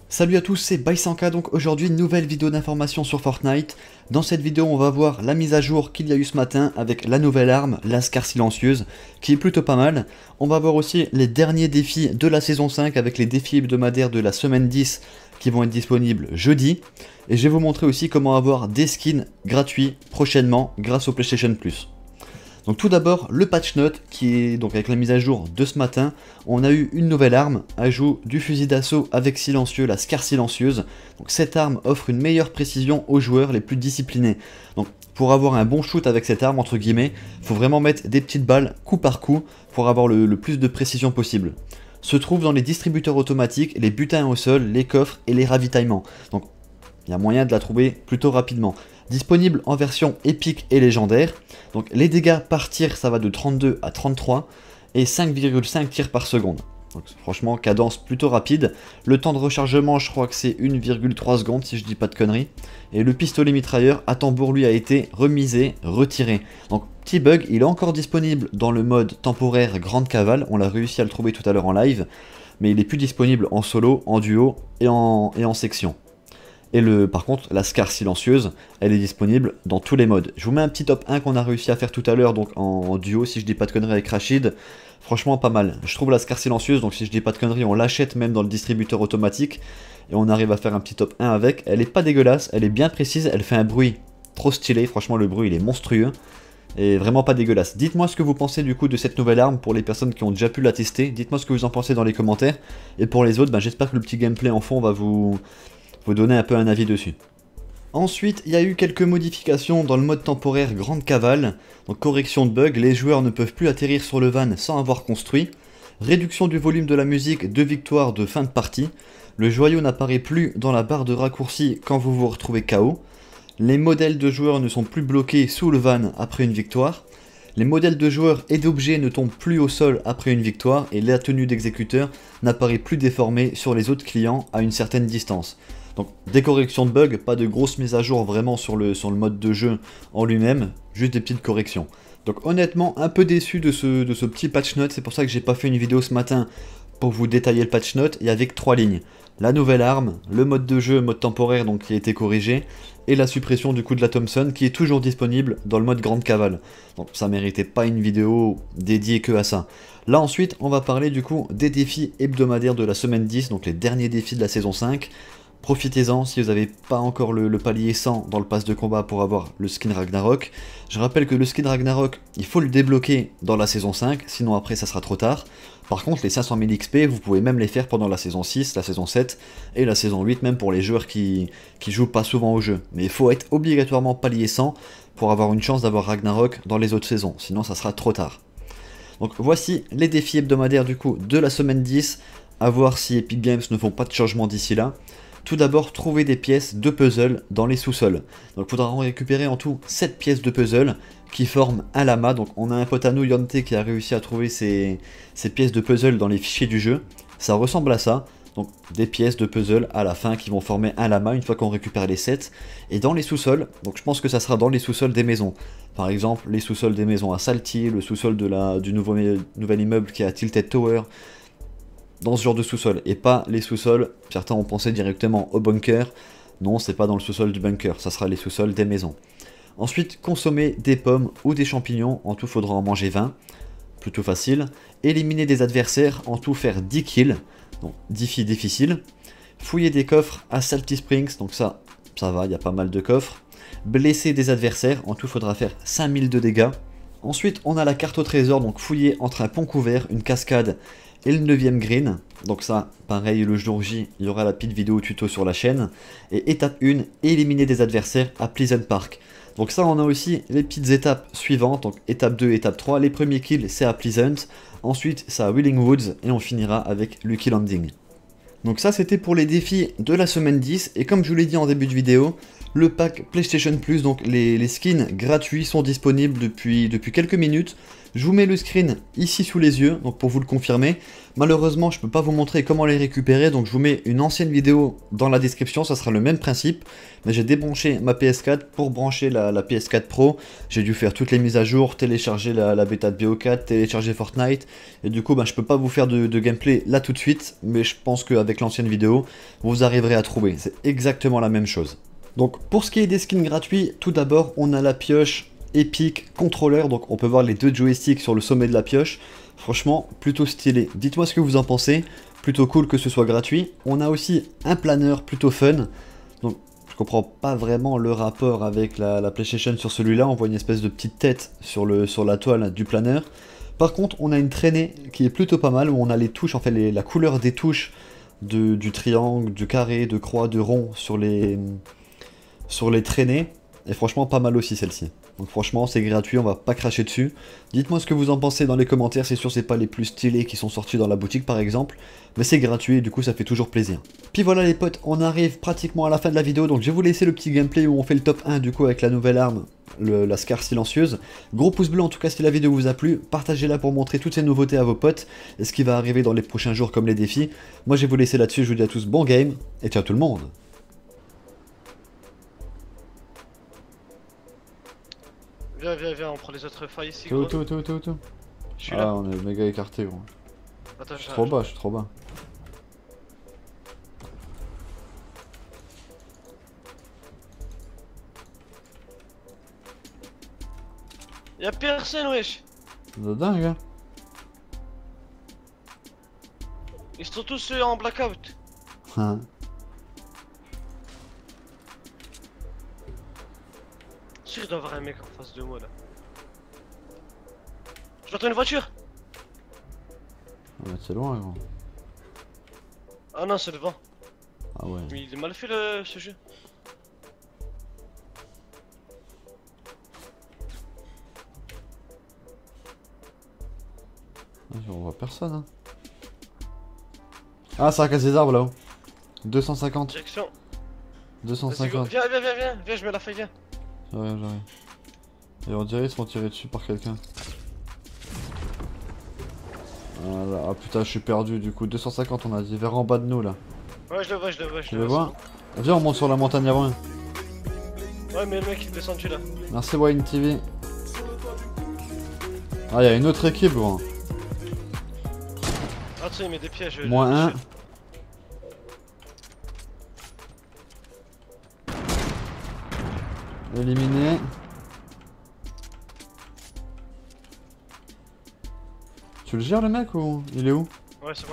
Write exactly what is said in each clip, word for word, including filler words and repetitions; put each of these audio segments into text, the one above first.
Salut à tous, c'est Baisanka, donc aujourd'hui nouvelle vidéo d'information sur Fortnite. Dans cette vidéo on va voir la mise à jour qu'il y a eu ce matin avec la nouvelle arme, la Scar silencieuse, qui est plutôt pas mal. On va voir aussi les derniers défis de la saison cinq avec les défis hebdomadaires de la semaine dix qui vont être disponibles jeudi. Et je vais vous montrer aussi comment avoir des skins gratuits prochainement grâce au PlayStation Plus. Donc tout d'abord le patch note qui est donc avec la mise à jour de ce matin, on a eu une nouvelle arme, ajout du fusil d'assaut avec silencieux, la Scar silencieuse. Donc cette arme offre une meilleure précision aux joueurs les plus disciplinés. Donc pour avoir un bon shoot avec cette arme entre guillemets, il faut vraiment mettre des petites balles coup par coup pour avoir le, le plus de précision possible. Se trouvent dans les distributeurs automatiques, les butins au sol, les coffres et les ravitaillements. Donc il y a moyen de la trouver plutôt rapidement. Disponible en version épique et légendaire. Donc les dégâts par tir ça va de trente-deux à trente-trois et cinq virgule cinq tirs par seconde. Donc franchement cadence plutôt rapide. Le temps de rechargement je crois que c'est une virgule trois secondes si je dis pas de conneries. Et le pistolet mitrailleur à tambour lui a été remisé, retiré. Donc petit bug, il est encore disponible dans le mode temporaire grande cavale. On l'a réussi à le trouver tout à l'heure en live. Mais il est plus disponible en solo, en duo et en, et en section. Et le, par contre, la Scar silencieuse, elle est disponible dans tous les modes. Je vous mets un petit top un qu'on a réussi à faire tout à l'heure, donc en, en duo, si je dis pas de conneries avec Rachid. Franchement, pas mal. Je trouve la Scar silencieuse, donc si je dis pas de conneries, on l'achète même dans le distributeur automatique. Et on arrive à faire un petit top un avec. Elle est pas dégueulasse, elle est bien précise, elle fait un bruit trop stylé. Franchement, le bruit, il est monstrueux. Et vraiment pas dégueulasse. Dites-moi ce que vous pensez du coup de cette nouvelle arme pour les personnes qui ont déjà pu la tester. Dites-moi ce que vous en pensez dans les commentaires. Et pour les autres, ben, j'espère que le petit gameplay en fond va vous... vous donner un peu un avis dessus. Ensuite, il y a eu quelques modifications dans le mode temporaire grande cavale. Donc correction de bug, les joueurs ne peuvent plus atterrir sur le van sans avoir construit. Réduction du volume de la musique de victoire de fin de partie. Le joyau n'apparaît plus dans la barre de raccourci quand vous vous retrouvez K O. Les modèles de joueurs ne sont plus bloqués sous le van après une victoire. Les modèles de joueurs et d'objets ne tombent plus au sol après une victoire et la tenue d'exécuteur n'apparaît plus déformée sur les autres clients à une certaine distance. Donc des corrections de bugs, pas de grosses mises à jour vraiment sur le, sur le mode de jeu en lui-même, juste des petites corrections. Donc honnêtement un peu déçu de ce, de ce petit patch note, c'est pour ça que j'ai pas fait une vidéo ce matin pour vous détailler le patch note, et avec trois lignes. La nouvelle arme, le mode de jeu, mode temporaire donc qui a été corrigé, et la suppression du coup de la Thompson qui est toujours disponible dans le mode grande cavale. Donc ça méritait pas une vidéo dédiée que à ça. Là ensuite on va parler du coup des défis hebdomadaires de la semaine dix, donc les derniers défis de la saison cinq. Profitez-en si vous n'avez pas encore le, le palier cent dans le pass de combat pour avoir le skin Ragnarok. Je rappelle que le skin Ragnarok, il faut le débloquer dans la saison cinq, sinon après ça sera trop tard. Par contre les cinq cent mille X P, vous pouvez même les faire pendant la saison six, la saison sept et la saison huit, même pour les joueurs qui, qui jouent pas souvent au jeu. Mais il faut être obligatoirement palier cent pour avoir une chance d'avoir Ragnarok dans les autres saisons, sinon ça sera trop tard. Donc voici les défis hebdomadaires du coup de la semaine dix, à voir si Epic Games ne font pas de changement d'ici là. Tout d'abord, trouver des pièces de puzzle dans les sous-sols. Donc il faudra en récupérer en tout sept pièces de puzzle qui forment un lama. Donc on a un pote à nous, Yonte, qui a réussi à trouver ces, ces pièces de puzzle dans les fichiers du jeu. Ça ressemble à ça. Donc des pièces de puzzle à la fin qui vont former un lama une fois qu'on récupère les sept. Et dans les sous-sols, donc je pense que ça sera dans les sous-sols des maisons. Par exemple, les sous-sols des maisons à Salty, le sous-sol de la, du nouveau, nouvel immeuble qui est à Tilted Tower. Dans ce genre de sous-sol, et pas les sous-sols, certains ont pensé directement au bunker, non c'est pas dans le sous-sol du bunker, ça sera les sous-sols des maisons. Ensuite, consommer des pommes ou des champignons, en tout faudra en manger vingt, plutôt facile. Éliminer des adversaires, en tout faire dix kills, donc défi difficile. Fouiller des coffres à Salty Springs, donc ça, ça va, il y a pas mal de coffres. Blesser des adversaires, en tout faudra faire cinq mille de dégâts. Ensuite, on a la carte au trésor, donc fouiller entre un pont couvert, une cascade et le neuvième green. Donc ça, pareil, le jour J, il y aura la petite vidéo tuto sur la chaîne. Et étape un, éliminer des adversaires à Pleasant Park. Donc ça, on a aussi les petites étapes suivantes. Donc étape deux, étape trois, les premiers kills, c'est à Pleasant. Ensuite, c'est à Wheeling Woods et on finira avec Lucky Landing. Donc ça, c'était pour les défis de la semaine dix. Et comme je vous l'ai dit en début de vidéo, le pack PlayStation Plus, donc les, les skins gratuits sont disponibles depuis, depuis quelques minutes. Je vous mets le screen ici sous les yeux, donc pour vous le confirmer. Malheureusement, je ne peux pas vous montrer comment les récupérer, donc je vous mets une ancienne vidéo dans la description, ça sera le même principe. Mais j'ai débranché ma P S quatre pour brancher la, la P S quatre Pro. J'ai dû faire toutes les mises à jour, télécharger la, la bêta de B O quatre, télécharger Fortnite. Et du coup, bah, je ne peux pas vous faire de, de gameplay là tout de suite, mais je pense qu'avec l'ancienne vidéo, vous arriverez à trouver. C'est exactement la même chose. Donc pour ce qui est des skins gratuits, tout d'abord, on a la pioche Epic Controller, donc on peut voir les deux joysticks sur le sommet de la pioche. Franchement, plutôt stylé. Dites-moi ce que vous en pensez. Plutôt cool que ce soit gratuit. On a aussi un planeur plutôt fun. Donc je comprends pas vraiment le rapport avec la, la PlayStation sur celui-là. On voit une espèce de petite tête sur, le, sur la toile du planeur. Par contre, on a une traînée qui est plutôt pas mal, où on a les touches, en fait les, la couleur des touches de, du triangle, du carré, de croix, de rond sur les, sur les traînées. Et franchement, pas mal aussi celle-ci. Donc franchement, c'est gratuit, on va pas cracher dessus. Dites-moi ce que vous en pensez dans les commentaires, c'est sûr c'est pas les plus stylés qui sont sortis dans la boutique par exemple, mais c'est gratuit et du coup ça fait toujours plaisir. Puis voilà les potes, on arrive pratiquement à la fin de la vidéo, donc je vais vous laisser le petit gameplay où on fait le top un du coup avec la nouvelle arme, le, la Scar silencieuse. Gros pouce bleu en tout cas si la vidéo vous a plu, partagez-la pour montrer toutes ces nouveautés à vos potes, et ce qui va arriver dans les prochains jours comme les défis. Moi je vais vous laisser là-dessus, je vous dis à tous bon game, et ciao tout le monde. Viens, viens, viens, on prend les autres failles ici. Tout, tout, tout, tout, tout. Je suis ah, là. on est méga écarté gros. Attends, je suis trop bas, je suis trop bas. Y'a personne, wesh. C'est de dingue, hein. Ils sont tous euh, en blackout. Hein. Sûr, il doit y avoir un mec en face de moi là. J'entends une voiture. Ouais, c'est loin, gros. Ah non, c'est le vent. Ah ouais. Mais il est mal fait le, ce jeu. On voit personne, hein. Ah, ça a cassé des arbres là-haut. deux cent cinquante. Direction. deux cent cinquante. Viens, viens, viens, viens, viens, je mets la feuille, viens. J'arrive, j'arrive. Et on dirait qu'ils se font tirer dessus par quelqu'un. Voilà. Ah putain, je suis perdu du coup. deux cent cinquante, on a dit vers en bas de nous là. Ouais, je le vois, je le vois, je Tu le le vois. vois? Viens, on monte sur la montagne avant. Ouais, mais le mec il est descendu là. Merci Wine T V. Ah, y'a une autre équipe, gros. Ah, tu sais, il met des pièges. Moins un. Éliminé. Tu le gères le mec ou il est où? Ouais, c'est bon.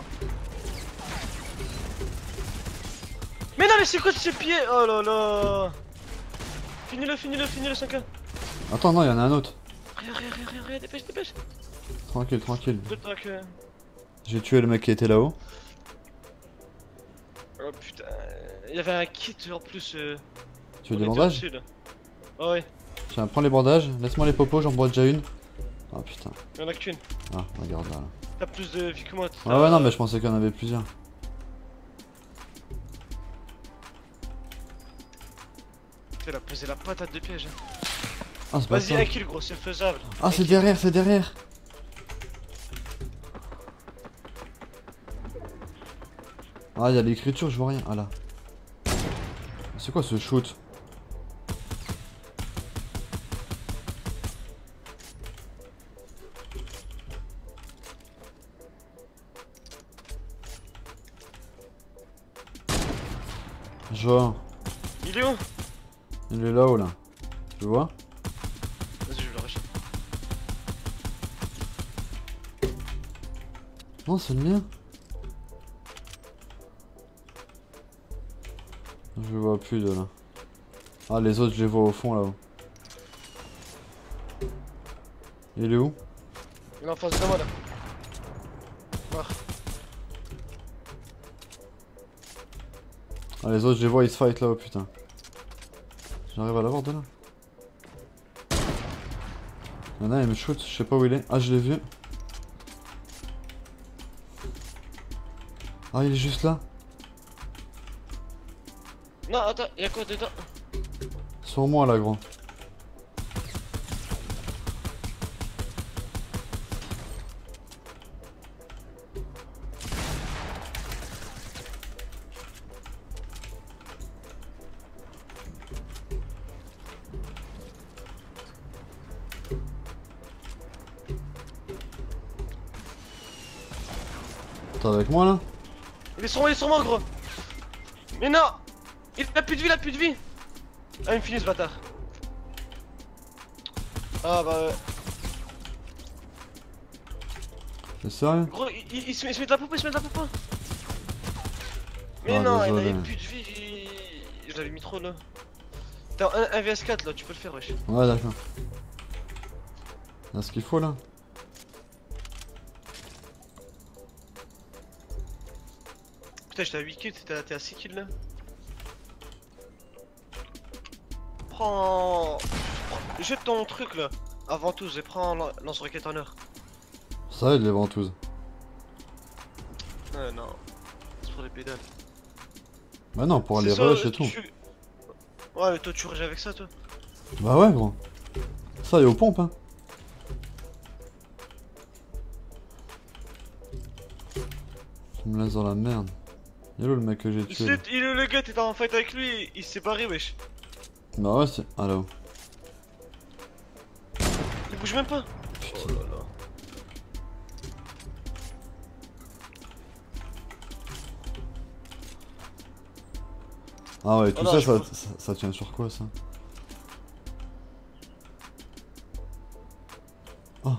Mais non, mais c'est quoi ce pied? Oh là là. Finis-le, finis-le, finis-le, cinq un. Attends, non, il y en a un autre. Rien, rien, rien, rien, rien, dépêche, dépêche. Tranquille, tranquille. Deux tac. euh. J'ai tué le mec qui était là-haut. Oh putain. Il y avait un kit en plus. Euh... Tu veux on des était bandages? au-dessus, là. Oh ouais, Tiens, prends les bandages, laisse-moi les popos, j'en bois déjà une. Ah putain. il y en a qu'une. Ah, regarde là. là. T'as plus de vie que moi. Ouais, ouais, non, mais je pensais qu'il y en avait plusieurs. Elle a posé la patate de piège. Hein. Ah, c'est pas Vas-y, ça. un kill, gros, c'est faisable. Ah, c'est derrière, c'est derrière. Ah, il y a l'écriture, je vois rien. Ah là. C'est quoi ce shoot? Je vois. Il est où? Il est là-haut là. Tu vois? Vas-y, je le rachète. Non, c'est le mien. Je vois plus de là. Ah, les autres, je les vois au fond là-haut. Il est où? Il est en face de moi là. Mort. Ah, les autres, je les vois, ils se fight là-haut, putain. J'arrive à l'avoir de là. Il y en a, il me shoot, je sais pas où il est. Ah, je l'ai vu. Ah, il est juste là. Non, attends, y'a quoi dedans? sur moi là, gros. T'es avec moi là? Il est sur moi, il est sur moi, gros. Mais non. Il a plus de vie, il a plus de vie. Ah, il me finit ce bâtard. Ah bah ouais. T'es sérieux? Gros, il, il, il se met, il se met de la poupe, il se met de la poupe. Mais Ah, non, désolé. il avait plus de vie. il- Je l'avais mis trop là. T'as un, un V S quatre là, tu peux le faire, wesh. Ouais, d'accord. Là, ce qu'il faut là. Putain, j'étais à huit kills, t'es à, t'es à six kills là. Prends. Jette ton truc là. Avant tout, et prends lan- lance-roquette en or. Ça aide les ventouses. Ouais, non. C'est pour les pédales. Bah non, pour C'est aller ça, rush et tout. tu- Ouais, mais toi tu rush avec ça, toi. Bah ouais, gros. Ça, et aux pompes, hein. Tu me laisses dans la merde. Y'a le mec que j'ai tué. là. C'est- Il est le gars, t'étais en fight avec lui, il s'est barré, wesh. Bah ouais, c'est. Ah là-haut. Il bouge même pas. Oh là là. Ah ouais, tout Oh non, ça, je ça, pense- ça, ça tient sur quoi ça? Oh.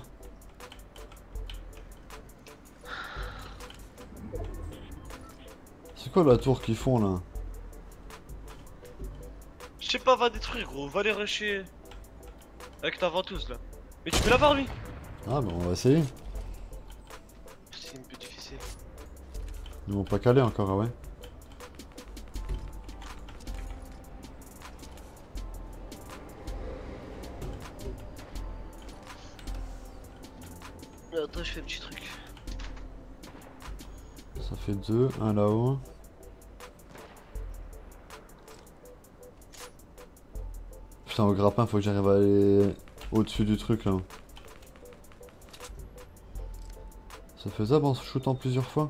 C'est quoi la tour qu'ils font là? Je sais pas, va détruire, gros, va les rusher. Avec ta ventouse là. Mais tu peux l'avoir lui. Ah bah on va essayer. C'est un peu difficile. Ils vont pas caler encore, ah ouais. Mais attends, je fais un petit truc. Ça fait deux, un là-haut. Putain, au grappin, faut que j'arrive à aller au-dessus du truc là. C'est faisable en se shootant plusieurs fois?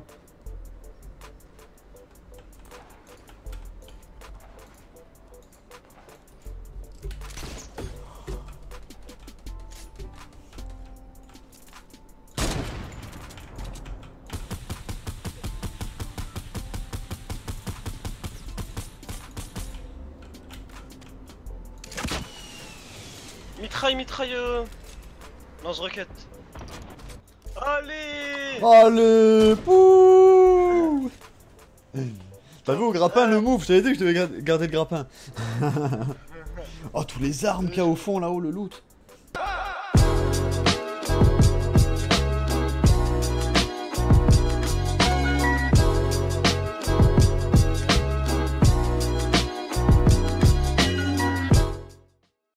Mitraille, mitraille. Euh... Lance-roquette. Allez. Allez, pouh. T'as vu au grappin le move? Je t'avais dit que je devais gar- garder le grappin. Oh, tous les armes qu'il y a au fond là-haut, le loot.